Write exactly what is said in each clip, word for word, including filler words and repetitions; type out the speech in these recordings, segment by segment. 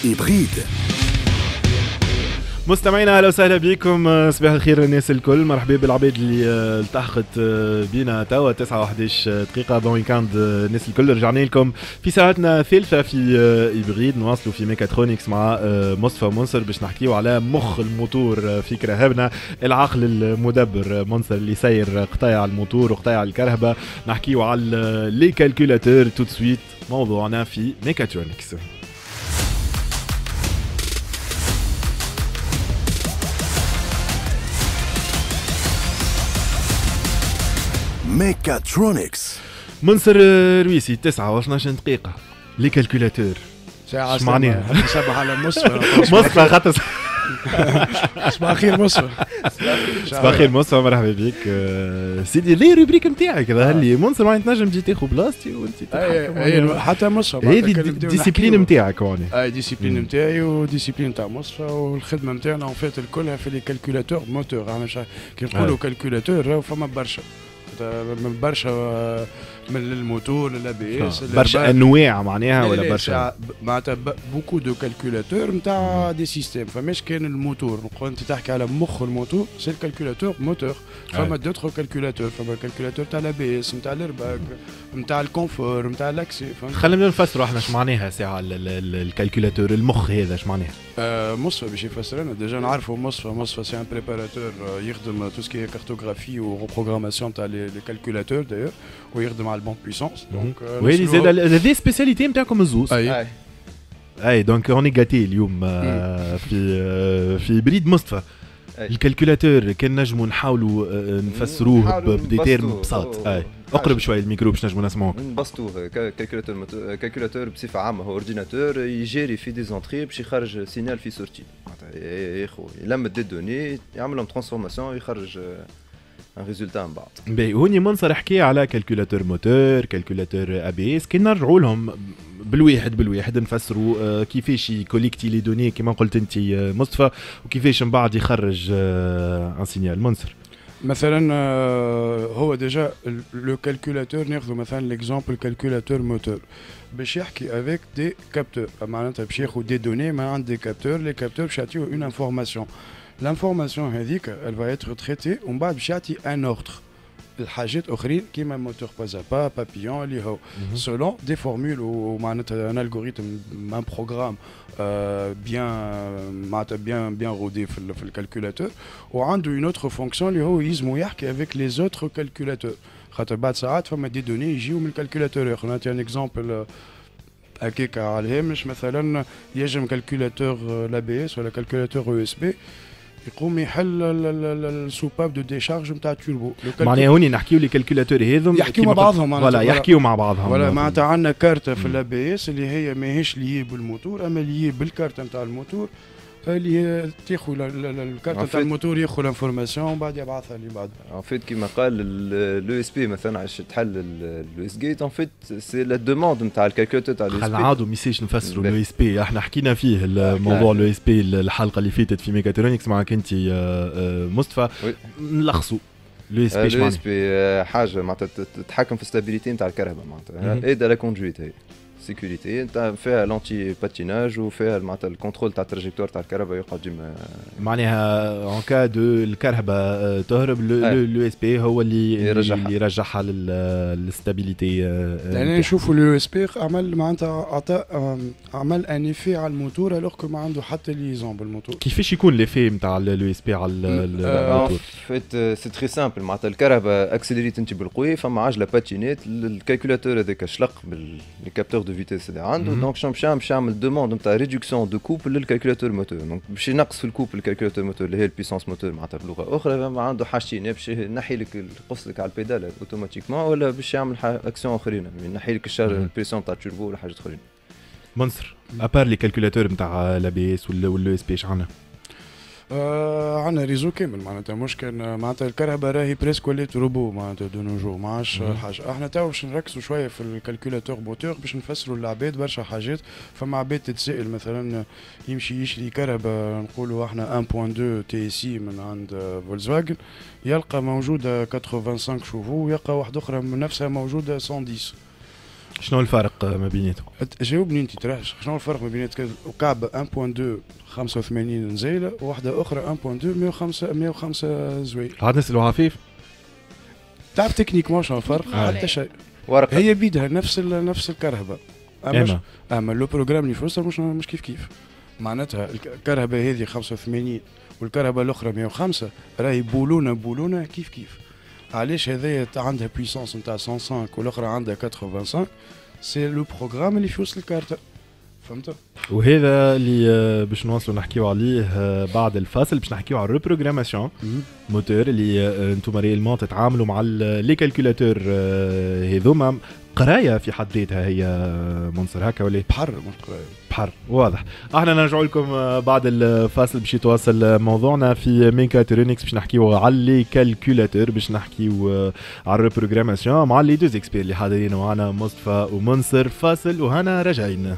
إبريد. مستمعينا اهلا وسهلا بكم، صباح الخير الناس الكل، مرحبا بالعباد اللي التحقت بينا توا تسعة وحداش دقيقة بون ويكاند. الناس الكل رجعنا لكم في ساعتنا الثالثة في إبريد، نواصلوا في ميكاترونكس مع مصطفى منصر باش نحكيو على مخ الموتور في كرهبنا، العقل المدبر منصر اللي سير قطاع الموتور وقطاع الكرهبة. نحكيو على لي كالكولاتور تو سويت، موضوعنا في ميكاترونكس. ميكاترونكس. منصر رويسي تسعة واثناش دقيقة، لي كالكولاتور ساعة معناها؟ صباح على مصفى مصطفى خاطر صباح الخير مصفى. صباح الخير مصطفى، مرحبا بك سيدي. ليه الروبريك نتاعك هذا اللي منصر ما تنجم تجي تاخذ بلاصتي وانت تتحكم حتى مصفى، هذه الديسيبلين نتاعك هوني. اي ديسيبلين نتاعي وديسيبلين نتاع مصفى، والخدمه نتاعنا اون فيت الكلها في لي كالكولاتور موتور. انا كي نقولوا كالكولاتور راهو فما برشا من برشا من الموتور للا بي اس برشا انواع معناها ولا برشا معناتها بوكو دو كالكولاتور نتاع دي سيستيم. فماش كان الموتور نقول انت تحكي على مخ الموتور سي الكالكولاتور موتور، فما دوتر كالكولاتور، فما كالكولاتور تاع لا بي اس نتاع الارباك نتاع الكونفور نتاع الاكسي. خلينا نفسروا احنا اش معناها ساعه الكالكولاتور المخ هذا اش معناها. آه مصفى باش يفسر لنا ديجا نعرفوا مصفى. مصفى سي ان بريباراتور يخدم تو سكي كارتوغرافي وبروغراماسيون تاع لي كالكولاتور دايور، ويخدم على البون بويسونس. دونك وي زاد هذه سبيسياليتي نتاعكم الزوز. اي اي دونك اوني غاتي اليوم في في بريد مصطفى. الكالكولاتور كان نجموا نحاولوا نفسروه بديتيرم بساط. اي اقرب شويه الميكرو باش نجموا نسمعوك. نبسطوه كالكولاتور. كالكولاتور بصفه عامه هو اورديناتور يجري في دي زونتري باش يخرج سينيال في سورتي، معناتها يا خو يلم دي دوني يعمل لهم ترانسفورماسيون يخرج ان ريزولتا من بعد. باهي هوني منصر حكي على كالكولاتور موتور، كالكولاتور ابي اس، كي نرجعوا لهم بالواحد بالواحد نفسروا كيفاش يكوليكتي لي دوني كما قلت انت مصطفى، وكيفاش من بعد يخرج ان سينيال. منصر مثلا هو ديجا لو كالكولاتور ناخذ مثلا ليكزامبل كالكولاتور موتور باش يحكي افيك دي كابتور، معناتها باش ياخذ دي دوني ما عند دي كابتور. لي كابتور باش يعطيو اون انفورماسيون، لانفورماسيون هذيك elle va être traitée ومن بعد باش يعطي ان اوردر الحاجات اخرين كيما موتور بازا با بابيون اللي هو سولون دي فورمول ومعناتها ان الغوريثم ان بروغرام بيان معناتها بيان بيان رودي في في الكالكولاتور، وعنده اون اوتر فونكسيون اللي هو يلزمو يحكي افيك لي زوتر كالكولاتور، خاطر بعد ساعات فما دي دوني يجيو من الكالكولاتور اخر. نعطي ان اكزامبل هكاك على الهامش، مثلا يجم كالكولاتور لا بي اس ولا كالكولاتور او اس بي يقوم يحل السوباب دو ديشارج نتاع التوربو. معناها هوني نحكيو لي كالكولاتور هذم يحكيو مع بعضهم، ولا يحكيو مع بعضهم ولا معناتها عندنا كارته في الاب اس اللي هي ماهيش لي بالموتور، اما لي بالكارته نتاع الموتور اللي تاخذ الكارت نتاع الموتور ياخذ الانفورماسيون ومن بعد يبعثها اللي بعد. ان فيت كيما قال لو اس بي مثلا عش تحل لو اس جيت، ان فيت سي لا دوموند نتاع الكالكولاتور تاع لو اس بي. خلينا نعاودوا ميساج نفسروا لو اس بي. احنا حكينا فيه الموضوع لو اس بي الحلقه اللي فاتت في ميكاترونكس معك انت مصطفى. نلخصوا لو اس بي. لو اس بي حاجه معناتها تتحكم في الستابيليتي نتاع الكهرباء، معناتها ايد على كونجويت، هي سيكوريتي انت فيها لونتي باتيناج وفيها معناتها الكنترول تاع التراجيكتور تاع الكهرباء يقعد ديما معناها ان كا دو الكهرباء تهرب لو اس بي هو اللي يرجعها اللي يرجعها للستابيليتي. يعني نشوفوا لو اس بي عمل معناتها عطى عمل ان ايفي على الموتور الوغ ما عنده حتى ليزون بالموتور. كيفاش يكون ليفي نتاع لو اس بي على الموتور؟ فيت سي تري سامبل، معناتها الكهرباء اكسلريت انت بالقوي، فما عجله باتينيت الكالكولاتور هذاك شلق بالكابتور فيتيس اللي عنده. دونك شنو باش باش يعمل دوموند نتاع ريدكسيون دو كوب للكالكولاتور موتور، دونك باش ينقص في الكوب الكالكولاتور موتور اللي هي البيسونس موتور معناتها بلغه اخرى. ما عنده حاجتين، باش ينحي لك يقص لك على البيدال اوتوماتيكمون، ولا باش يعمل اكسيون اخرين ينحي لك الشارج البريسيون تاع التوربو ولا حاجات اخرين. منصر ابار لي كالكولاتور نتاع لا بي اس ولا اس بي اش عندنا؟ آه عندنا ريزو كامل معناتها، مش كان معناتها الكهرباء راهي بريسك ولات روبو معناتها دو نوجو ما عادش حاجه. احنا تو باش نركزوا شويه في الكالكولاتور موتور باش نفسروا للعباد برشا حاجات. فما عباد تتسائل مثلا يمشي يشري كهرباء نقولوا احنا واحد فاصلة اثنين تي سي من عند فولكسواجن، يلقى موجوده خمسة وثمانين شوفو، ويلقى واحده اخرى من نفسها موجوده مية وعشرة. شنو الفرق ما بيناتهم؟ جاوبني انت ترى شنو الفرق ما بين كعبه واحد فاصلة اثنين خمسة وثمانين نزيله وواحده اخرى واحد فاصلة اثنين مية وخمسة مية وخمسة زويل. عاد نسالوا عفيف. تعرف تكنيك شنو الفرق؟ حتى شيء. ورقة. هي بيدها نفس نفس الكرهبه. اما اما لو بروجرام اللي فوسر مش مش كيف كيف. معناتها الكرهبه هذه خمسة وثمانين والكرهبه الاخرى مية وخمسة راهي بولونه بولونه كيف كيف. علاش هذايا عندها بويسونس نتاع مية وخمسة والاخرى عندها خمسة سي لو بروغرام اللي يوصل الكارتة. فهمت؟ وهذا اللي باش نواصلوا نحكيو عليه بعد الفاصل، باش نحكيو على الريبروغراماسيون موتور اللي انتم ريالمون تتعاملوا مع لي كالكولاتور هذوما. قرايه في حد ذاتها هي منصر هكا ولا بحر مش قرايه بحر واضح. احنا نرجعوا لكم بعد الفاصل باش يتواصل موضوعنا في ميكاترونكس، باش نحكيو على لي كالكولاتور، باش نحكيو على الريبروغراماسيون مع لي دوز اكسبير اللي حاضرين معنا مصطفى ومنصر. فاصل وهنا راجعين.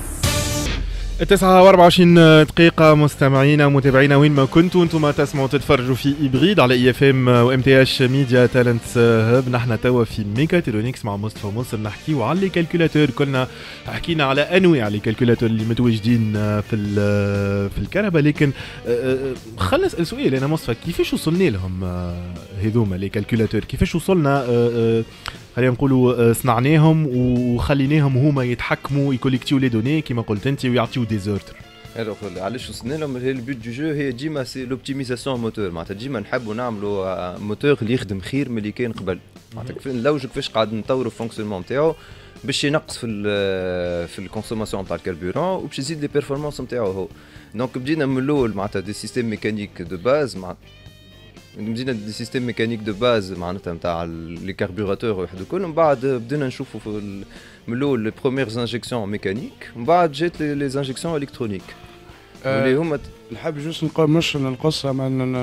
التسعة واربعة وعشرين دقيقة مستمعينا ومتابعينا وين ما كنتوا انتم تسمعوا تتفرجوا في إبريد على اي اف ام وام تي اش ميديا تالنت هب. نحن توا في ميكاترونكس مع مصطفى ومنصر نحكيو على لي كالكولاتور. كلنا حكينا على انواع لي كالكولاتور اللي متواجدين في في الكهرباء، لكن خلينا نسال سؤال انا مصطفى، كيفاش وصلنا لهم هذوما لي كالكولاتور؟ كيفاش وصلنا خلينا نقولوا صنعناهم وخليناهم هما يتحكموا يكوليكتيو لي دوني كما قلت انت ويعطيو دي زوردر؟ الوغ علاش وصلنا لهم؟ هي البيت دو جو هي ديما سي لوبتيميزاسيون موتور. معناتها ديما نحبوا نعملوا موتور اللي يخدم خير من اللي كان قبل. معناتها نلوجوا كيفاش قاعد نطوروا الفونكسيونمون نتاعو باش ينقص في ال في الكونسوماسيون تاع الكربورون وباش يزيد لي بيرفورمانس نتاعو هو. دونك بدينا من الاول معناتها دي سيستيم ميكانيك دو باز، مع بدينا دي سيستيم ميكانيك دو باز معناتها نتاع لي كاربوراتور وحدو كل. من بعد بدينا نشوفوا في من الاول لي بروميير انجيكسيون ميكانيك، من بعد جات لي انجيكسيون الكترونيك اللي هما نحب جوست نقول مش نقصها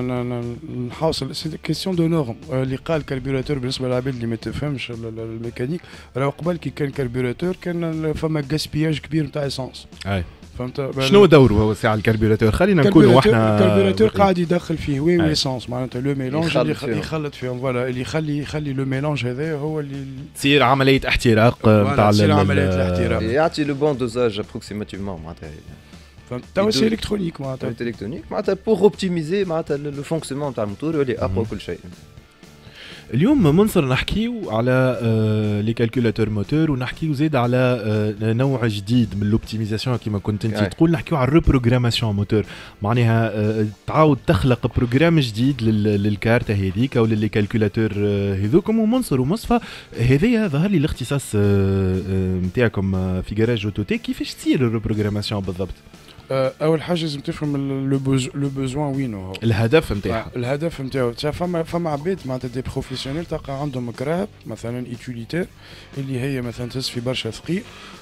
نحاصل سي كيسيون دو نورم. اللي قال كاربوراتور بالنسبه للعباد اللي ما تفهمش الميكانيك، راه قبل كي كان كاربوراتور كان فما غاسبياج كبير نتاع اسانس. اي فهمت شنو دوره هو ساعه الكربوراتور؟ خلينا نكونوا احنا الكربوراتور قاعد يدخل فيه وي ويسانس معناتها لو ميلونج اللي يخلط فيهم فوالا اللي يخلي يخلي لو ميلونج هذا هو اللي تصير عمليه احتراق نتاع عمليه الاحتراق، يعطي لو بون دوزاج ابروكسيماتيفمون معناتها. فهمت؟ توا سي الكترونيك معناتها الكترونيك معناتها بور اوبتيميزي معناتها لو فونكسيونمون تاع الموتور يولي اقوى كل شيء. اليوم منصر نحكيو على آه لي كالكولاتور موتور ونحكيو زيد على آه نوع جديد من الاوبتيميزاسيون كما كنت انت تقول. نحكيو على الريبروغراماسيون موتور، معناها آه تعاود تخلق بروجرام جديد للكارته هذيك او للي كالكولاتور هذوكم. ومنصر ومصطفى هذايا ظهر لي الاختصاص نتاعكم آه آه في جراج اوتوتيك. كيفاش تصير الريبروغراماسيون بالضبط؟ اول حاجه لازم تفهم لو بوزوان وينو هو الهدف نتاعها. الهدف نتاعو فما فما عباد معناتها دي بروفيسيونيل تلقى عندهم كراهب مثلا ايتيليتير اللي هي مثلا تصفي برشا ثقيل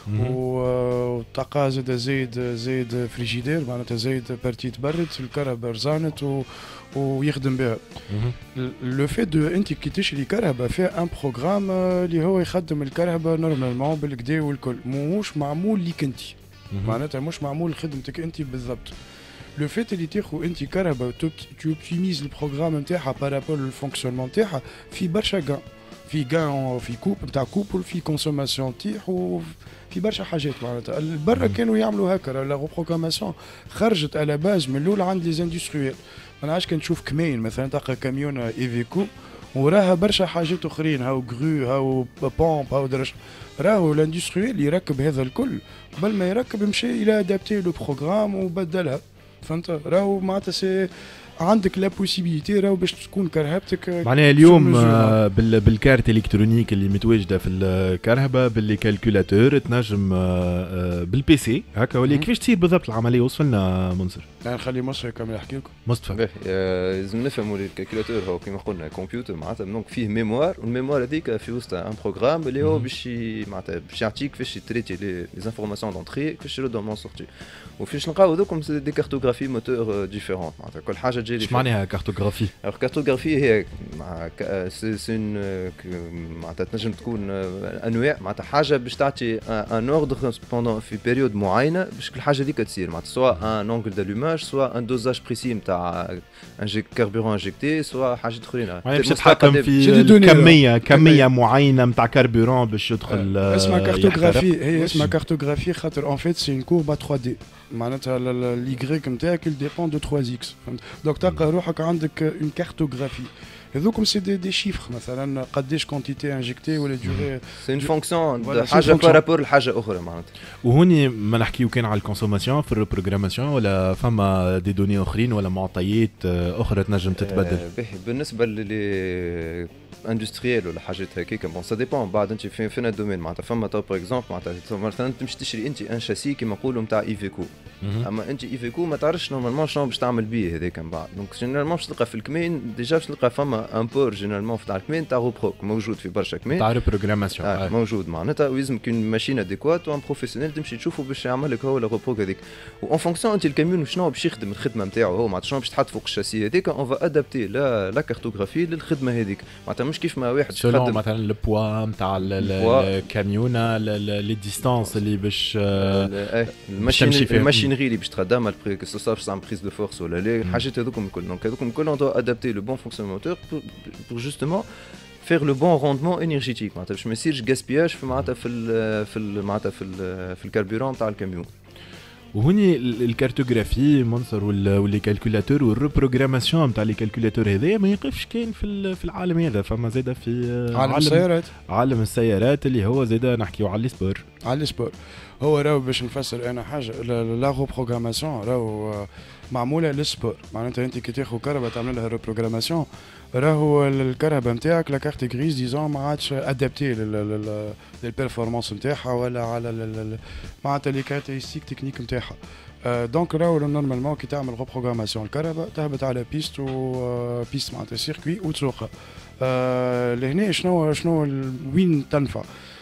وتلقى زاد زايد زايد فريجيدير معناتها زايد بارتي تبرد الكهرباء رزانت و ويخدم بها. لو في دو انت كي تشري كهرباء فيها ان بروغرام اللي هو يخدم الكهرباء نورمالمون بالكدا والكل، موش معمول ليك انت معناتها مش معمول خدمتك انت بالضبط. لو فيت اللي تاخذ انت كهرباء توبتيميز البروغرام نتاعها بارابول للفونكسيونمون نتاعها في برشا كان في كان في كوب نتاع كوب في كونسوماسيون تيح وفي برشا حاجات معناتها. برا كانوا يعملوا هكا لا بروغراماسيون خرجت على باز من الاول عند لي زاندستريال. انا عاش كان نشوف كمين مثلا تلقى كاميون ايفيكو وراها برشا حاجات اخرين هاو غرو هاو بومب هاو درش راهو الاندستريال يركب هذا الكل قبل ما يركب مشى الى ادابتي لو بروغرام وبدلها. فهمت؟ راهو معناتها سي عندك لا بوسيبيليتي راهو باش تكون كرهبتك معناها اليوم بالكارت الكترونيك اللي متواجده في الكهرباء باللي كالكولاتور تنجم بالبي سي هكا ولا كيفاش تصير بالضبط العمليه؟ وصلنا منصر. نخلي مصطفى كامل يحكي لكم. مصطفى لازم نفهموا الكالكولاتور هو كما قلنا كمبيوتر معناتها دونك فيه ميموار والميموار هذيك في وسط ان بروغرام اللي هو باش معناتها باش يعطيك كيفاش يتريتي لي زانفورماسيون دونتري كيفاش يردهم من سورتي وفيش نلقاو ذوكم دي كارتوغرافي موتور ديفيرونت معناتها كل حاجه تجي اش معناها كارتوغرافي؟ alors cartographie هي سي معناتها تنجم تكون انواع معناتها حاجه باش تعطي ان اوردر بوندون في بيريود معينه باش كل حاجه هذيك تصير معناتها سواء ان انجل دالوماج سواء ان دوزاج بريسي نتاع كاربورون انجكتي سواء حاجات اخرين باش تتحكم في كميه كميه معينه نتاع كاربورون باش يدخل. اسمها كارتوغرافي هي اسمها كارتوغرافي خاطر ان فيت سي ان كوربا ثري دي معناتها اليغريك نتاعك il dépend de ثري إكس فهمت دونك تلقى روحك عندك اون كارتوغرافي هذوكم سي دي دي شيفر مثلا قداش كونتيتي انجكتي ولا ديوري سي اون فونكسيون حاجه بارابور لحاجه اخرى معناتها. وهوني ما نحكيو كان على الكونسوماسيون في البروغراماسيون ولا فما دي دوني اخرين ولا معطيات اخرى تنجم تتبدل؟ بالنسبه لي اندستريال ولا حاجات هكاك بون سا ديبون بعد انت في فين الدومين معناتها فما تو باغ اكزومبل معناتها مثلا تمشي تشري انت ان شاسي كيما نقولوا نتاع ايفيكو اما انت ايفيكو ما تعرفش نورمالمون شنو باش تعمل بيه هذاك من بعد دونك جينيرالمون باش تلقى في الكمين ديجا باش تلقى فما ان بور جينيرالمون في تاع الكمين تاع روبروك موجود في برشا كمين تاع البروغراماسيون آه موجود معناتها ويلزم كون ماشين اديكوات وان بروفيسيونيل تمشي تشوفه باش يعمل لك هو الروبروك هذيك وان فونكسيون انت الكاميون شنو باش يخدم الخدمه نتاعو هو معناتها شنو باش تحط فوق الشاسي هذيك اون فا ادابتي لا لا كارتوغرافي للخدمه هذيك معناتها مش كيف ما واحد يخدم مثلا البوا نتاع الكاميونه لي ديستانس اللي باش الماشين الماشينري اللي باش تخدمها كو سو باش تعمل بريز دو فورس ولا لا الحاجات هذوكم الكل دونك هذوكم الكل اون دو ادابتي لو بون فونكسيون موتور بور جوستومون faire le bon rendement énergétique معناتها باش ما يصيرش غاسبياج في معناتها في ال في ال معناتها في ال في الكربورون تاع الكاميون. وهوني الكارتوغرافي منصر واللي كالكولاتور والريبروغراماسيون نتاع لي كالكولاتور هذايا ما يقفش كاين في في العالم هذا فما زاده في عالم السيارات عالم السيارات اللي هو زاده نحكيو على السبور على السبور هو راهو باش نفسر انا حاجه لا ريبروغراماسيون راهو معموله للسبور معناتها انت كي تاخذ كهرباء تعمل لها ريبروغراماسيون راهو الكهرباء نتاعك لا كارت غريز ديزون ما عادش ادابتي للبيرفورمانس نتاعها ولا على معناتها لي كاركتيرستيك تكنيك نتاعها دونك راهو نورمالمون كي تعمل ريبروغراماسيون الكهرباء تهبط على بيست و بيست معناتها سيركوي وتسوقها لهنا شنو شنو وين تنفع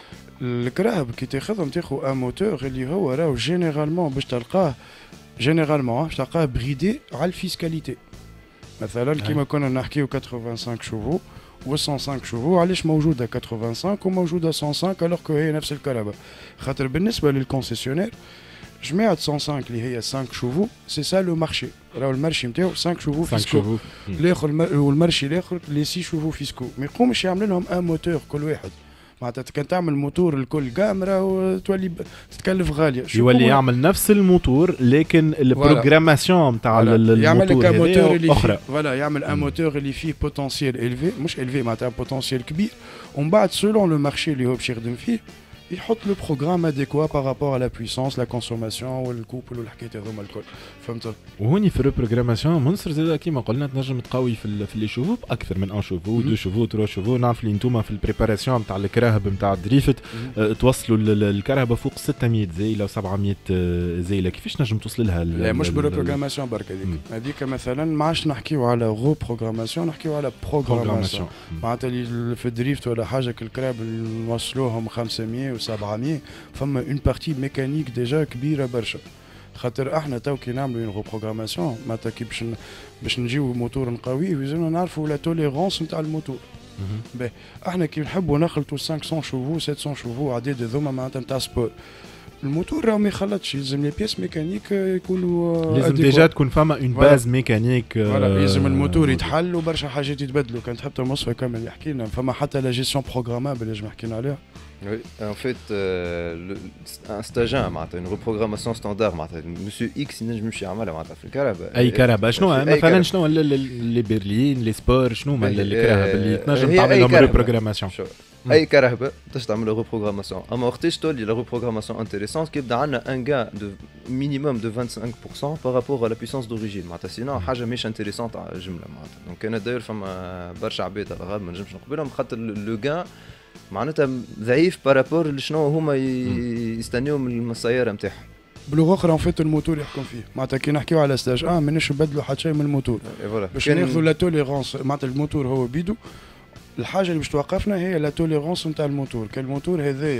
الكراهب كي تاخذهم تاخذ ان موتور اللي هو راهو جينيرالمون باش تلقاه جينيرالمون باش تلقاه بريدي على الفيسكاليتي مثلا كيما كنا نحكيو خمسة وثمانين شوفو و مية وخمسة شوفو علاش موجوده خمسة وثمانين وموجوده مية وخمسة الوغ كو هي نفس الكهرباء خاطر بالنسبه للكونسيسيونير جماعه مية وخمسة اللي هي خمسة شوفو سي سا لو مارشي راهو المارشي نتاعو خمسة شوفو فيسكو الاخر والمارشي الاخر لي ستة شوفو فيسكو ما يقومش يعمل لهم ان موتور كل واحد معناتها كان تعمل موتور الكل كاميرا وتولي تتكلف غاليه يولي يعمل نفس الموتور لكن البروغراماسيون نتاع الموتور يعمل لك موتور اللي اخرى فوالا يعمل ان موتور اللي فيه بوتنسيال الفي مش الفي معناتها بوتنسيال كبير ومن بعد سولون لو مارشي اللي هو باش يخدم فيه يحط لو بروغرام اديكوا بارابور على بويسونس لا كونسوماسيون والكوبل والحكايات هذوما الكل فهمت. وهوني في البروغراماسيون منصر زاد كيما قلنا تنجم تقوي في في لي شوفو باكثر من ان شوفو دو شوفو ترو شوفو نعرف اللي انتوما في البريباراسيون نتاع الكراهب نتاع الدريفت أه توصلوا الكرهبه فوق ستمية زيله و700 زيله كيفاش نجم توصل لها؟ لا مش بالبروغراماسيون برك هذيك هذيك مثلا ما عادش نحكيو على غو بروغراماسيون نحكيو على بروغراماسيون معناتها اللي في الدريفت ولا حاجه الكراب نوصلوهم خمسمية وسبعمية فما اون بارتي ميكانيك ديجا كبيره برشا خاطر احنا تو كي نعملوا اون ريبروغراماسيون معناتها كي باش باش نجيو موتور نقويه لازمنا نعرفوا لا توليرونس نتاع الموتور باهي احنا كي نحبوا نخلطوا خمسمية شوفو سبعمية شوفو عدد هذوما معناتها نتاع سبور الموتور راه ما يخلطش يلزم لي بيس ميكانيك يكونوا لازم ديجا تكون فما اون باز ميكانيك فوالا لازم الموتور يتحل وبرشا حاجات يتبدلوا كان تحب مصفى كامل يحكي لنا فما حتى لا جيستيون بروغرامابل اللي حكينا عليها. Oui, en fait, euh, un stagiaire, une reprogrammation standard, Monsieur X, il n'a jamais عملها معناتها في الكهرباء. أي كهرباء شنو مثلا شنو اللي برلين اللي سبور شنو الكهرباء اللي تنجم تعمل لهم ريبروغراماسيون؟ أي كهرباء تنجم تعمل ريبروغراماسيون، أما وقتاش تولي لا ريبروغراماسيون انتريسونت كيبدا عندنا ان غان دو مينيموم دو خمسة وعشرين بالمية par rapport à la puissance d'origine معناتها سينو حاجة مش انتريسونت على الجملة معناتها. دونك أنا داير فما برشا عباد على الغرب ما نجمش نقبلهم خاطر لو غان معناتها ضعيف بارابور لشنو هما يستنيو من السياره نتاعهم. بلغه اخرى ان فيت الموتور يحكم فيه معناتها كي نحكيو على ستاج اه ماناش نبدلوا حتى شيء من الموتور باش ناخذوا لا توليرونس معناتها الموتور هو بيدو الحاجه اللي باش توقفنا هي لا توليرونس نتاع الموتور كان الموتور هذايا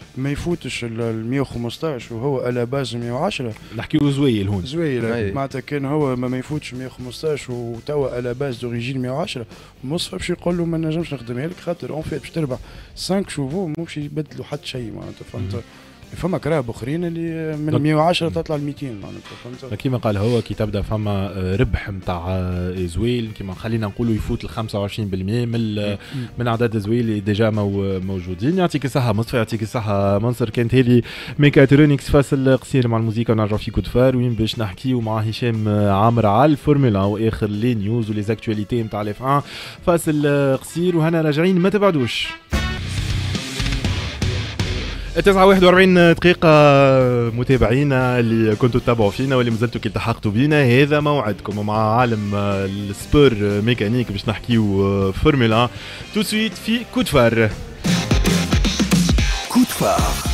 ما يفوتش ال مية وخمسطاش وهو على باز مية وعشرة. نحكيو زويل هون زويل معناتها كان هو ما, ما يفوتش مية وخمسطاش وتوا على باز دوريجين مية وعشرة، مصطفى باش يقول له ما نجمش نخدمها لك خاطر اون فيت باش تربح خمسة شوفو مش يبدلوا حتى شيء معناتها فهمت. فما كراب اخرين اللي من مية وعشرة تطلع ل مئتين معناتها فهمت. كيما قال هو كي تبدا فما ربح نتاع زويل كيما خلينا نقولوا يفوت ال خمسة وعشرين بالمئة من من اعداد زويل اللي ديجا موجودين. يعطيك الصحه مصطفى، يعطيك الصحه منصر. كانت هذه ميكاترونكس فاصل قصير مع الموسيقى ونرجعوا في كود فار وين باش نحكيو مع هشام عامر على الفورمولا واخر لي نيوز ولي زاكتواليتي نتاع الاف واحد. فاصل قصير وهنا راجعين ما تبعدوش. تسعة واحد وأربعين دقيقة متابعينا اللي كنتوا تتابعوا فينا واللي مازلتوا كي التحقتوا بينا، هذا موعدكم مع عالم السبور ميكانيك باش نحكيو فورمولا تو سويت في كود فار. كود فار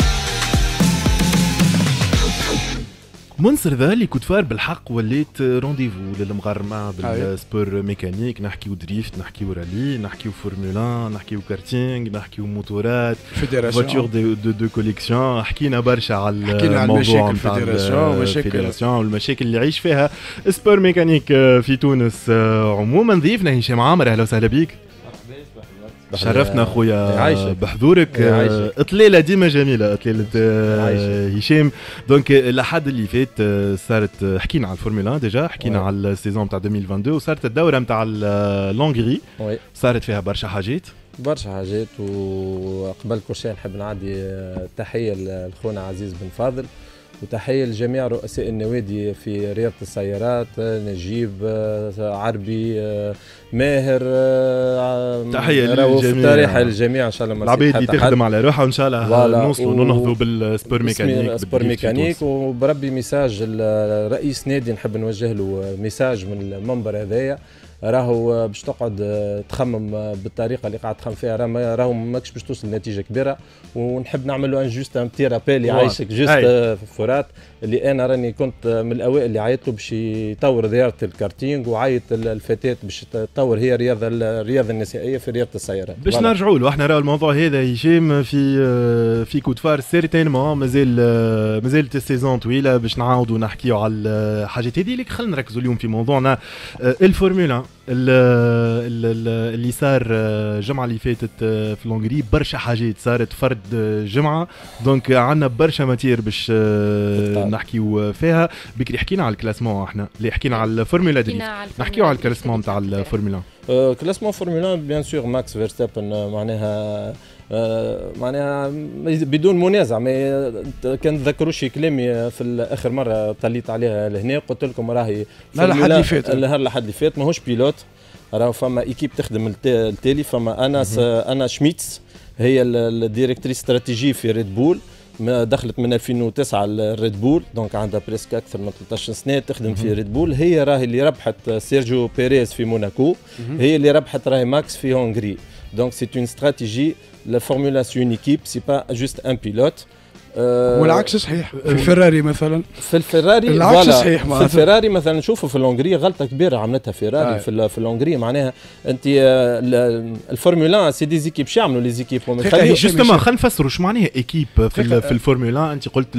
منصر ذا اللي كنت فار بالحق وليت رونديفو للمغرمه بالسبور ميكانيك، نحكيو دريفت، نحكيو رالي، نحكيو فورمولا، نحكيو كارتينغ، نحكيو موتورات، فواتور دو دو, دو كوليكسيون. حكينا برشا على الموضوع نتاع الفيدراسيون والمشاكل اللي يعيش فيها السبور ميكانيك في تونس عموما. ضيفنا هشام عامر، اهلا وسهلا بيك. شرفتنا خويا بحضورك. اطليله ديما جميله اطليله هشام. دونك الاحد اللي فات صارت حكينا على الفورمولا ديجا، حكينا على السيزون تاع ألفين واثنين وعشرين وصارت الدوره نتاع لونغري صارت فيها برشا حاجات برشا حاجات. وقبل كل شيء نحب نعدي تحيه لخونا عزيز بن فاضل وتحيه لجميع رؤساء النوادي في رياضه السيارات، نجيب عربي ماهر، تحيه للجميع، تحيه للجميع ان شاء الله. العباد اللي تخدم على روحها وان شاء الله نوصلوا وننهضوا بالسبور ميكانيك بالسبور ميكانيك. وبربي ميساج الرئيس نادي نحب نوجه له ميساج من المنبر هذايا، راهو باش تقعد تخمم بالطريقه اللي قاعد تخمم فيها راهو ماكش باش توصل لنتيجه كبيره. ونحب نعمل له ان جوست ان بتي رابيل يعيشك جوست فرات اللي انا راني كنت من الاوائل اللي عيطت له باش يطور رياضه الكارتينغ وعيط الفتاه باش تطور هي الرياضه الرياضه النسائيه في رياضه السيارات. باش نرجعوا له احنا راه الموضوع هذا هشام في في كود فار سيرتينمون مازال مازالت السيزون طويله باش نعاودوا نحكيو على الحاجات هذه. لك خلينا نركزوا اليوم في موضوعنا الفورمولا اللي صار الجمعه اللي فاتت في لونغري. برشا حاجات صارت فرد جمعه، دونك عندنا برشا ماتير باش نحكيو فيها. بكري حكينا على الكلاسمون، احنا اللي حكينا على الفورمولا دريفت نحكيو على الكلاسمون نتاع الفورمولا. كلاسمون فورمولا بيان سور ماكس فيرستابن معناها معناها بدون منازع. ما كان تذكروا شي كلامي في اخر مره طليت عليها لهنا قلت لكم راهي لا لحد اللي فات النهار لحد اللي فات ماهوش بيلوت، راهو فما ايكيب تخدم التالي. فما انا انا شميتس هي الديريكتريس استراتيجي في ريد بول، دخلت من ألفين وتسعة الريد بول، دونك عندها بريسك اكثر من ثلاثة عشر سنه تخدم في ريد بول. هي راهي اللي ربحت سيرجيو بيريز في موناكو، هي اللي ربحت راهي ماكس في هونغري. دونك سي اون استراتيجي لا فورمولا سي اون ايكيب سي با جوست ان بيلوت. والعكس صحيح في الفيراري مثلا. في الفيراري العكس صحيح. في الفيراري مثلا نشوفوا في الهونغريه غلطه كبيره عملتها فيراري. آه. في في الهونغريه معناها انت الفورمولا سي دي زيكيب شو يعملوا لي زيكيب جوستومون. خلينا نفسروا شو معناها ايكيب في في الفورمولا. انت قلت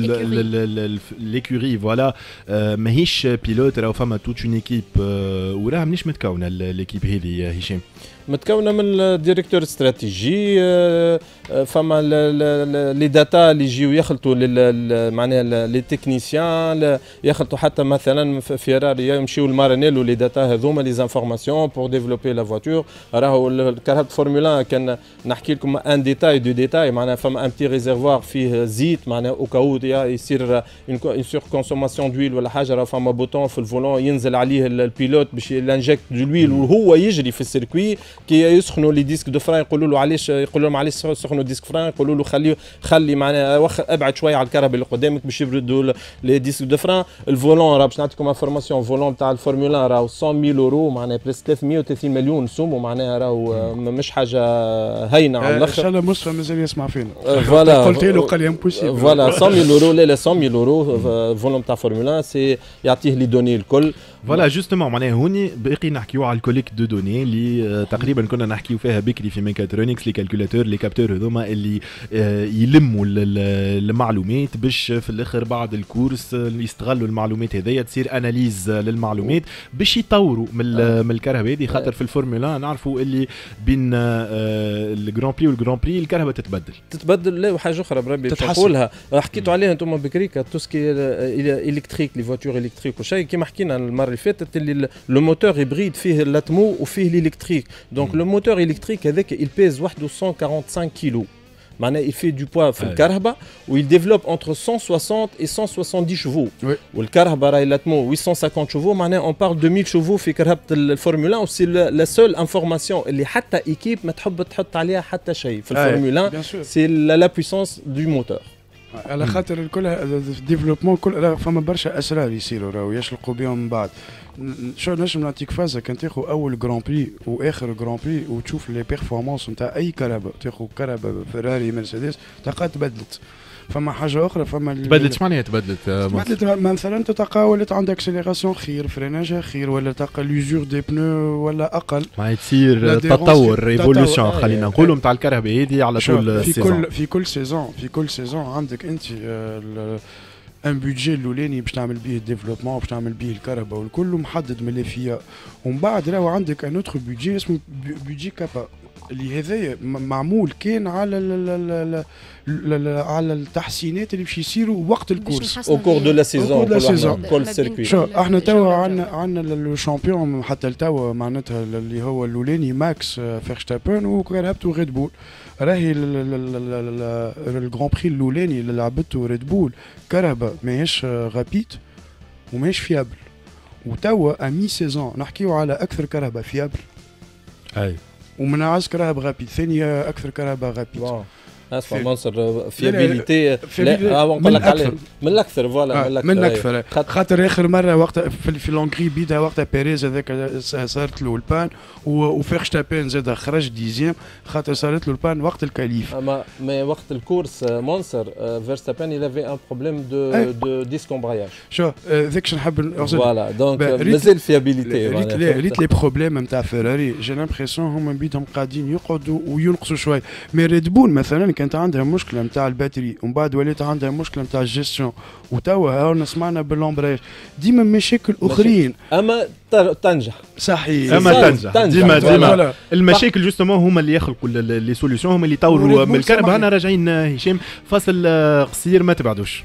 ليكوري فوالا ماهيش بيلوت، راهو فما توت اون ايكيب وراها مانيش متكونه الايكيب هذه هشام. متكونه من الديريكتور استراتيجي، فما لي داتا اللي يجيو يخلطوا معناها لي تكنيسيان، يخلطوا حتى مثلا فيراري يمشيو لمارينيلو لي داتا هذوما لي زانفورماسيون بور ديفلوبي لا فواتور. راهو كرهبه فورمولا كان نحكي لكم ان ديتاي دو ديتاي، معناها فما ان بتي ريزيرفوار فيه زيت معناها او كاو يصير اون سور كونسوماسيون دويل ولا حاجه. راه فما بوتون في الفولون ينزل عليه البيلوت باش ينجكت دو لويل وهو يجري في السيركوي. كي يسخنوا لي ديسك دو فران يقولوا له علاش، يقولوا لهم علاش سخنوا ديسك فران، يقولوا له خليه خلي معناها ابعد شويه على الكهرباء اللي قدامك باش يبردوا لي ديسك دو فران. الفولون راه باش نعطيكم انفورماسيون، الفولون تاع الفورمولا راهو مئة ألف يورو معناها بريس ثلاثمئة وثلاثين مليون سومو، معناها راهو مش حاجه هينه على الاخر. ان شاء الله مصطفى مازال يسمع فينا. فوالا قلت له قال لي امبوسيبل. فوالا مئة ألف يورو. لا لا مئة ألف يورو الفولون تاع فورمولا سي يعطيه لي دوني الكل. فوالا جوستومون معناها هوني باقي نحكيو على الكوليكت دو دوني اللي تقريبا كنا نحكيو فيها بكري في ميكاترونكس لي كالكولاتور لي كابتور هذوما اللي يلموا المعلومات باش في الاخر بعد الكورس يستغلوا المعلومات هذيا تصير اناليز للمعلومات باش يطوروا من من الكرهبه هذه. خاطر في الفورمولا نعرفوا اللي بين الجران بري والجران بري الكرهبه تتبدل تتبدل. لا وحاجه اخرى بربي نقولها حكيتوا عليها انتم بكري توسكي الكتريك لي فواتور الكتريك وشيء كيما حكينا المره اللي فاتت اللي لو موتور هيبريد فيه اللاتمو وفيه الالكتريك. دونك لو موتور الكتريك هذاك il pèse واحد مية وخمسة وأربعين كيلو معناها il fait du poids في الكرهبه و il développe entre cent soixante et cent soixante-dix chevaux. والكرهبه راهي لاتمو ثمانمية وخمسين chevaux معناها on parle de mille chevaux في كرهبه الفورمولا و سي لا سول انفورماسيون اللي حتى ايكيب ما تحب تحط عليها حتى شيء في الفورمولا سي لا بويسونس دو موتور. على خاطر الكل الديفلوبمون كل فما برشا اسرار يصيروا راهو يشلقوا بهم من بعد. شو نجم نعطيك فازه كان تاخذ اول جران بري واخر جران بري وتشوف لي بيرفورمانس نتاع اي كهرباء تاخذ كهرباء فيراري مرسيدس تلقى تبدلت. فما حاجه اخرى فما تبدلت. شو معناها تبدلت؟ تبدلت مثلا تلقى ولات عندك اكسليراسيون خير فريناج خير ولا تلقى لوزور دي بنو ولا اقل ما تصير تطور ايفولوشن خلينا نقولوا نتاع الكهرباء هذه على طول في كل في كل سيزون في كل سيزون عندك انت ان بودجي الاولاني باش تعمل به الديفلوبمون باش تعمل به الكهرباء والكل محدد من الفيا ومن بعد راهو عندك ان اوتر بودجي اسمه بودجي كابا اللي هذايا معمول كان على ال على التحسينات اللي باش يصيروا وقت الكورس او كور دو لا سيزون كل سيركوي. شو احنا توا عندنا عندنا الشامبيون حتى لتوا معناتها اللي هو الاولاني ماكس فيرستابن وكرهبته ريد بول راهي الجران بري الاولاني اللي لعبته ريد بول كهرباء ماهيش غابيد وماهيش فيابل وتوا امي سيزون نحكيو على اكثر كهرباء فيابل اي ومن عز كهرباء غابيد ثانيه اكثر كهرباء غابيد. اسمع منصر فيابيليتي لا نقول لك عليه من الاكثر فوالا من الاكثر خاطر اخر مره وقت في لونغري بيدها وقتها بيريز هذاك صارت له البان وفيرشتابين زاد خرج ديزيام خاطر صارت له البان وقت الكاليف. اما ما وقت الكورس منصر فيرستابين il avait un problème de de disque embrayage. شو ذاك شنو نحب فوالا دونك مازال فيابيليتي ريت لي بروبليم نتاع فيراري جي لامبرسيون هما بيدهم قاعدين يقعدوا وينقصوا شوي. مي ريد بول مثلا كانت عندها مشكله نتاع الباتري ومن بعد ولات عندها مشكله نتاع الجيستيون وتوا هاونا سمعنا بالامبراج ديما مشاكل اخرين اما تنجح صحيح اما تنجح ديما ديما المشاكل جوستومون هما اللي يخلقوا لي سوليوشن هما اللي يطوروا من الكهرباء. انا راجعين هشام فاصل قصير ما تبعدوش.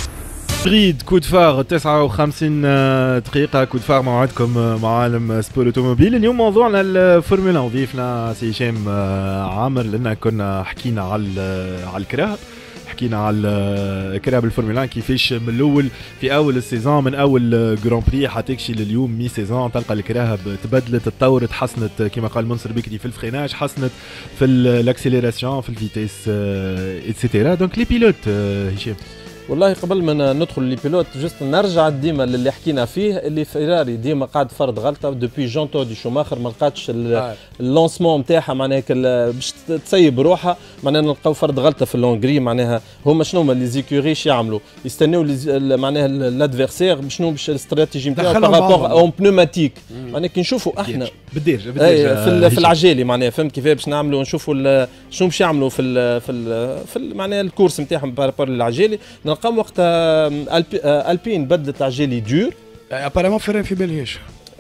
بريد كود فار تسعة وخمسين دقيقة كود فار موعدكم مع عالم سبور اوتوموبيل. اليوم موضوعنا الفورمولا وضيفنا سي هشام عامر لأن كنا حكينا على على الكراهب حكينا على كراب الفورمولا كيفاش من الاول في اول السيزون من اول جران بري حتكشي لليوم مي سيزون تلقى الكراهب تبدلت تطورت حسنت كما قال منصر بكري في الفريناج حسنت في الاكسيليراسيون في الفيتيس ايتترا. دونك لي بيلوت هشام والله قبل ما ندخل لي بيلوت جست نرجع ديما للي حكينا فيه اللي فيراري ديما قاعد فرض غلطه دوبي جون تودي شوماخر ما لقاتش اللونسمون نتاعها معناها باش تسيب روحها معناها نلقاو فرض غلطه في اللونغري. معناها هما شنو هما لي زيكوريش يعملوا يستناو معناها الادفيرسير شنو باش الاستراتيجي نتاعو بارابور اون بنوماتيك معناها كي نشوفوا احنا بالدير بالدير في العجالي معناها فهمت كيفاه باش نعملوا نشوفوا شنو باش يعملوا في ال في ال في معناها الكورس نتاعهم بارابور للعجالي. نلقاو وقتها البين بدلت عجالي دور ابارامون فيراري في بالهاش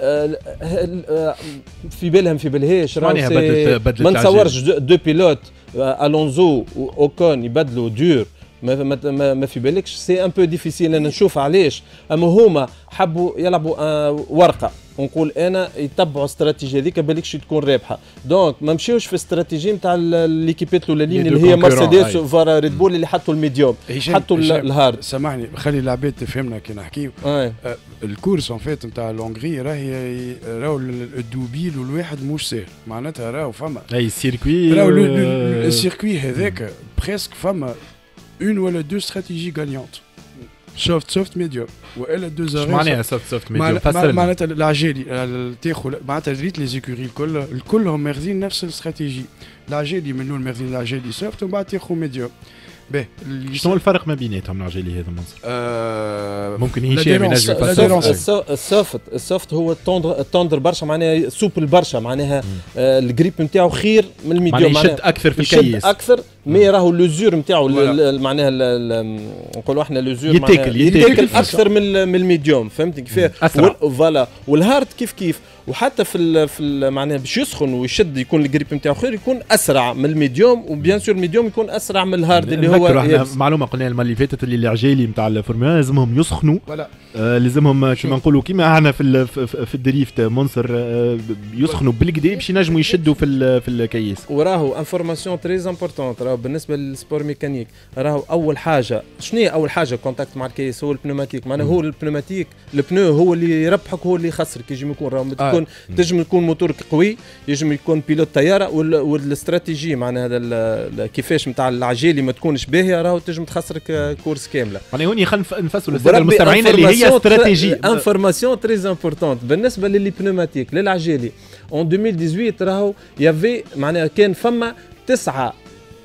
في بالهم في بالهاش معناها بدلت بدلت ما نتصورش دو بيلوت الونزو واوكون يبدلوا دور ما ما, ما في بالكش سي ان بو ديفيسيل انا نشوف علاش. اما هما حبوا يلعبوا ورقه ونقول انا يتبعوا استراتيجيه هذيك بالكش تكون رابحه. دونك ما مشيوش في استراتيجيه نتاع ليكيبات الاولانيين اللي هي مرسيدس وفارا ريد بول اللي حطوا الميديوم حطوا الهارد. سامحني خلي العباد تفهمنا كي نحكيو آه الكورس اون فيت نتاع لونغري راهي راهو الدوبيل والواحد مش ساهل معناتها راهو فما اي السيركوي راهو السيركوي هذاك بريسك فما اون ولا دو استراتيجي غانيونت سوفت سوفت ميديوم والا دو زاري. معناها سوفت سوفت ميديوم فسر معناتها العجالي تاخذ معناتها ريت لي زيكوري الكل الكلهم ماخذين نفس الاستراتيجي. العجالي من الاول ماخذين العجالي سوفت ومن بعد تاخذ ميديوم. باهي شنو الفرق ما بيناتهم العجالي هذا المنصب؟ آه ممكن هشام ينجم السوفت السوفت هو التوندر التوندر برشا معناها سوبل برشا معناها آه الجريب نتاعو خير من الميديوم معناها يشد اكثر في الكيس يشد اكثر مي راهو لوزور نتاعو معناها نقولوا احنا لوزور يتاكل يتاكل اكثر من من الميديوم فهمت كيفاه فوالا والهارد كيف كيف وحتى في في معناها باش يسخن ويشد يكون الجريب نتاعو خير يكون اسرع من الميديوم وبيان سور الميديوم يكون اسرع من الهارد اللي هو احنا معلومه قلنا المره اللي فاتت اللي العجالي نتاع الفورمولا لازمهم يسخنوا آه لازمهم كما نقولوا كيما احنا في في الدريفت مونسر آه يسخنوا بالكدا باش ينجموا يشدوا في في الكيس. وراهو انفورماسيون تري امبورطونت راهو بالنسبه للسبور ميكانيك راهو اول حاجه شنو هي اول حاجه كونتاكت مع الكيس هو البنوماتيك معناها هو البنوماتيك البنو هو اللي يربحك هو اللي يخسرك يجي يكون راهو تكون آه. تنجم يكون موتورك قوي يجم يكون بيلوت طياره والاستراتيجي معناها هذا كيفاش نتاع العجالي ما تكونش باهيه راهو تنجم تخسرك كورس كامله. يعني هوني خلينا نفسروا للساده المستمعين اللي هي استراتيجي انفورماسيون تري امبورطونت بالنسبه للي بنوماتيك للعجالي اون ألفين وثمانية عشر راهو يافي معناها كان فما تسعه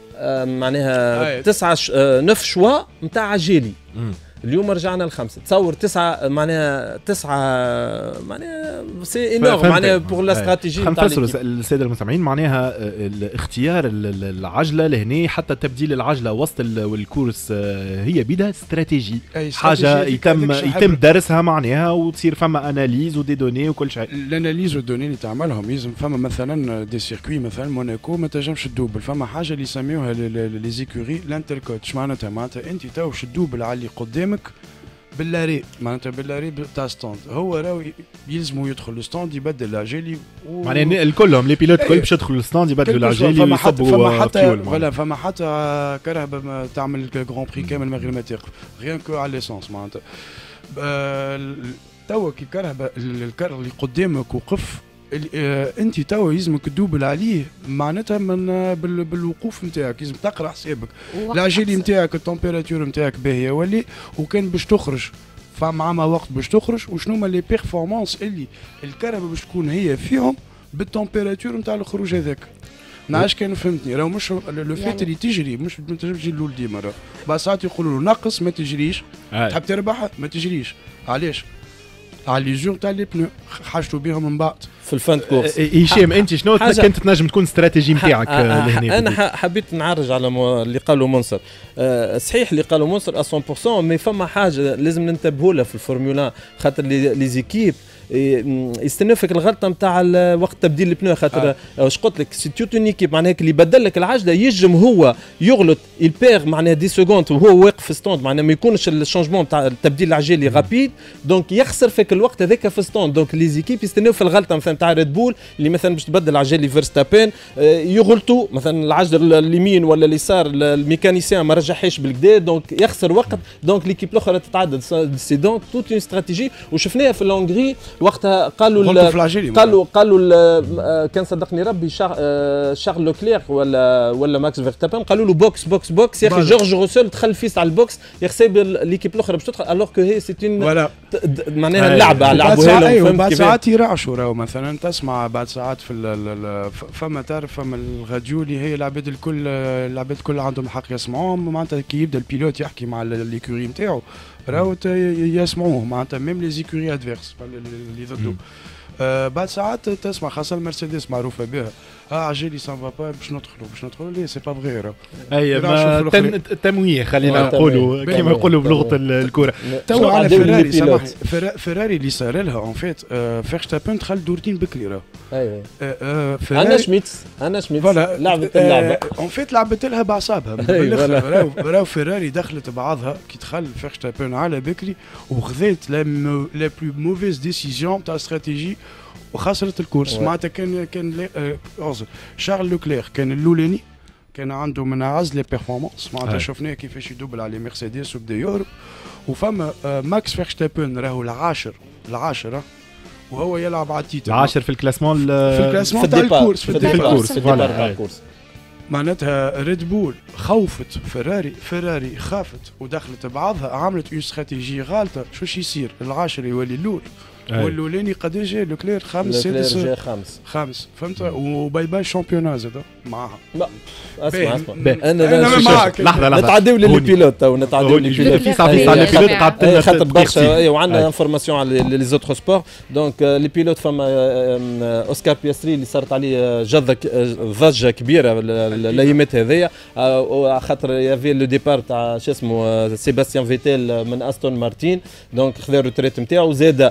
معناها تسعه نف شوا نتاع عجالي اليوم رجعنا لخمسه تصور تسعه معناها تسعه معناها سي انورم معناها بور لا استراتيجي نتاع نفسروا الساده المستمعين معناها الاختيار العجله لهنا حتى تبديل العجله وسط الكورس هي بدا استراتيجي حاجه يتم يتم درسها معناها وتصير فما اناليز ودي دوني وكل شيء. الاناليز والدوني اللي تعملهم يلزم فما مثلا دي سيركوي مثلا موناكو ما تنجمش تدوبل فما حاجه اللي يسميوها لي زيكوري لانتركوت اش معناتها معناتها انت تو تدوبل على اللي قدام باللاري معناتها باللاري تاع ستاند هو راهو يلزمو يدخل الستاند يبدل العجالي و... معناها الكلهم لي بيلوت الكل باش يدخلوا الستاند يبدلوا العجالي ويصبوا فما حتى فوالا فما حتى كرهبه تعمل الجران بري كامل من غير ما تقف غير كو على ليسونس معناتها توا كي كرهبه الكر اللي قدامك وقف آه انت توا يلزمك تدوبل عليه معناتها من آه بال بالوقوف نتاعك لازم تقرا حسابك العجالي نتاعك التمبيراتور نتاعك باهيه ولي وكان باش تخرج فمع ما وقت باش تخرج وشنو هما لي بيرفورمانس اللي الكهرباء باش تكون هي فيهم بالتمبيراتور نتاع الخروج هذاك. نعاش كان فهمتني راهو مش لو فيت اللي تجري مش ما تنجمش تجي الاول ديما راه بعد ساعات يقولوا له نقص ما تجريش تحب تربح ما تجريش علاش؟ على ليزور تاع لي بنو حاجتوا بهم من بعد في الفان كورس. هشام انت شنو كنت تنجم تكون استراتيجي نتاعك لهنا؟ انا حبيت نعرج على اللي قالوا منصر أه صحيح اللي قالوا منصر مية بالمية مي فما حاجه لازم ننتبهوا لها في الفورمولا خاطر لي زيكيب يستنى فيك الغلطه نتاع وقت تبديل البنو خاطر واش قلت لك سي توت اون ايكيب معناها اللي بدل لك العجله يجم هو يغلط يبير معناها دي سكوند وهو واقف في ستوند معناها ما يكونش الشونجمون نتاع التبديل العجلي رابيد دونك يخسر فيك الوقت هذاك في ستوند دونك لي زيكيب يستناو في الغلطه مثلا نتاع ريد بول اللي مثلا باش تبدل عجلي فيرستابين يغلطوا مثلا العجله اليمين ولا اليسار الميكانيسيان ما رجعهاش بالكدا دونك يخسر وقت دونك ليكيب الاخرى تتعدد سي دونك توت اون استراتيجي وشفناها في لونغري وقتها قالوا قالوا قالوا كان صدقني ربي شارل لوكلير ولا ولا ماكس فيرستابن قالوا له بوكس بوكس بوكس يا اخي جورج روسول دخل فيس على البوكس يحسب ليكيب الاخرى باش تدخل الوغ كو هي سي اون معناها اللعبه لعبوها لهم بعد ساعات يرعشوا راهو مثلا تسمع بعد ساعات في فما تعرف فما الراديو اللي هي العباد الكل العباد الكل عندهم حق يسمعوهم معناتها كي يبدا البيلوت يحكي مع ليكوري نتاعو راهو يسمعوه معناتها ميم لي زيكوري ادفيرس اللي ضدو آه بعد ساعات تسمع خاصه المرسيدس معروفه بها اه عجلي سان فا با باش ندخلوا باش ندخلوا لي سي با فغي راه اي تمويه خلينا نقولوا كيما نقولوا بلغه الكره. تو على فيراري سامحني فيراري اللي صار لها اون فيت فيرستابن دخل دورتين بكري راه اي انا شميتس انا شميتس لعبت اللعبه اون فيت لعبت لها باعصابها راهو فيراري دخلت بعضها كي دخل فيرستابن على بكري وخذت لا بلو موفيز ديسيزيون تاع استراتيجي وخسرت الكورس معناتها كان كان اعذر شارل لوكلير كان الاولاني كان عنده من اعز لي بيرفورمانس معناتها شفناه كيفاش يدوبل على مرسيدس وبدا يهرب وفما ماكس فيرستابن راهو العاشر العاشر وهو يلعب على التيتر العاشر في الكلاسمون في الكلاسمون تاع الكورس في الكورس فوالا معناتها ريد بول خوفت فيراري فيراري خافت ودخلت بعضها عملت اون استراتيجي غالطه شوش يصير العاشر يولي الاول والاولاني قد جا لوكلير خامس سادس خامس خامس فهمت وباي باي شامبيون زاد معاها. اسمع اسمع انا انا معاك لحظه لحظه نتعديو لي بيلوت تو نتعديو لي بيلوت في صافي بيلوت لي بيلوت قعدت لنا خاطر برشا اي وعندنا أي. انفورماسيون على لي زوتر سبور دونك لي بيلوت فما اوسكار بيستري اللي صارت عليه جذة ضجه كبيره الايامات هذيا خاطر يافي لو ديبار تاع شو اسمه سيباستيان فيتيل من استون مارتين دونك خذا الروتريت نتاعو زاد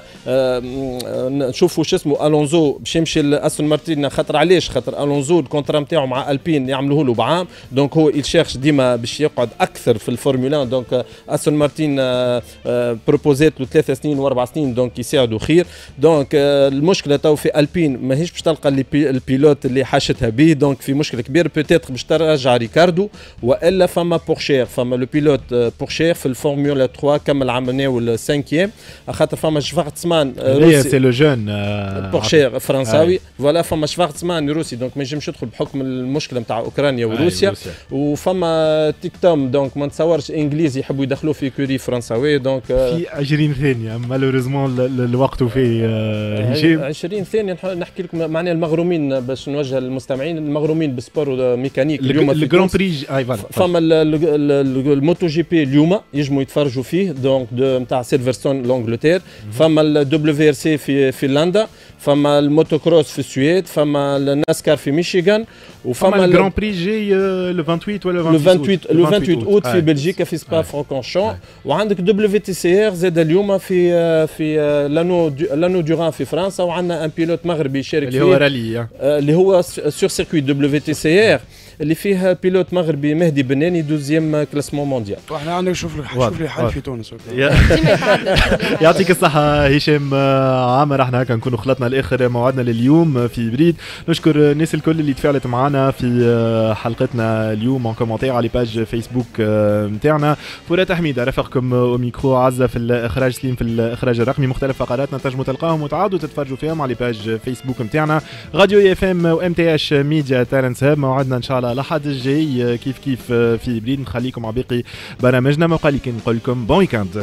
نشوفوا شو اسمه الونزو باش يمشي لاستون مارتين خاطر علاش خاطر الونزو الكونترا نتاعو مع البين يعملوه له بعام دونك هو يشيرش ديما باش يقعد اكثر في الفورمولا دونك استون مارتين بروبوزيت له ثلاث سنين واربع سنين دونك يساعدوا خير دونك المشكله تو في البين ماهيش باش تلقى البيلوت اللي حاشتها به دونك في مشكله كبيره بوتيتر باش ترجع ريكاردو والا فما بورشير فما لو بيلوت بورشير في الفورمولا ثلاثة كمل عملناه السانكيام خاطر فما شفارتسمان روسي سي لو جون بورشير فرنساوي فوالا فما شفارتسمان روسي دونك ما ينجمش يدخل بحكم المشكله نتاع اوكرانيا وروسيا وفما تيك توم دونك ما نتصورش انجليزي يحبوا يدخلوه في كوري فرنساوي دونك في عشرين ثانيه مالوريزمون الوقت فيه هشام عشرين ثانيه نحكي لكم معناها المغرومين باش نوجه للمستمعين المغرومين بالسبور ميكانيك اليوم الجران بري فما الموتو جي بي اليوم يجموا يتفرجوا فيه دونك نتاع سيلفرستون لانجلتير فما الدبليو ار سي في فنلندا فما الموتو كروس في السويد فما الناسكار في ميشيغان وفما الجران بري جاي لو ثمانية وعشرين ولا لو ثمانية لو ثمانية اوت في بلجيكا في سبا فرانكونشون وعندك دبليو تي سي ار زاد اليوم في في لانو لانو دوران في فرنسا وعندنا ان بيلوت مغربي يشارك فيه اللي هو رالي اللي هو سور سيركوي دبليو تي سي ار اللي فيها بيلوت مغربي مهدي بناني دوزيام كلاسمون مونديال. واحنا عندنا نشوف لك شوف لي حل في تونس. يعطيك الصحة هشام عامر، احنا هكا نكونوا خلطنا الاخر موعدنا لليوم في بريد. نشكر الناس الكل اللي تفاعلت معنا في حلقتنا اليوم ان كومنتير على باج فيسبوك نتاعنا. فرات حميدة رافقكم وميكرو عزة في الاخراج، سليم في الاخراج الرقمي. مختلف فقراتنا تنجموا تلقاهم وتعاودوا تتفرجوا فيهم على باج فيسبوك نتاعنا راديو اف ام وام تي اش ميديا تالنت هاب. موعدنا ان شاء الله لحد الجاي كيف كيف في بريد. نخليكم على باقي برامجنا، ما بقى لي كي نقول لكم بون ويكاند.